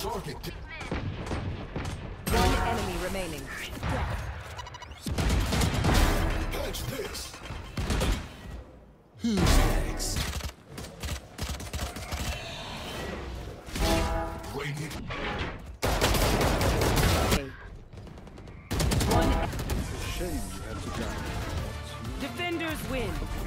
One enemy remaining. Catch this. Who's next? Waiting. One. It's a shame you had to die. Defenders win.